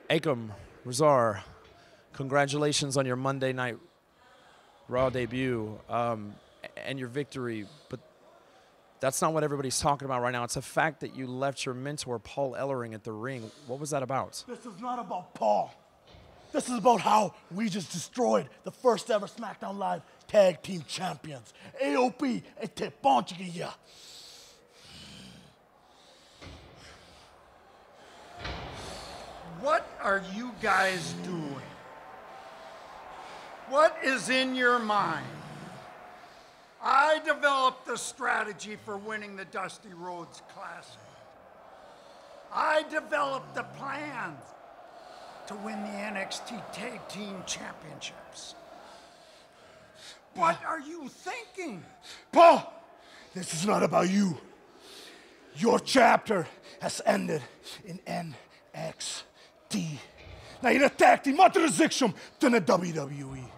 Akam, Razar, congratulations on your Monday Night Raw debut and your victory, but that's not what everybody's talking about right now. It's the fact that you left your mentor, Paul Ellering, at the ring. What was that about? This is not about Paul. This is about how we just destroyed the first ever SmackDown Live Tag Team Champions. AOP et Bonchigia. What are you guys doing? What is in your mind? I developed the strategy for winning the Dusty Rhodes Classic. I developed the plan to win the NXT Tag Team Championships. What are you thinking? Paul, this is not about you. Your chapter has ended in NXT. Now you're a tag team, not the Zixum, to the WWE.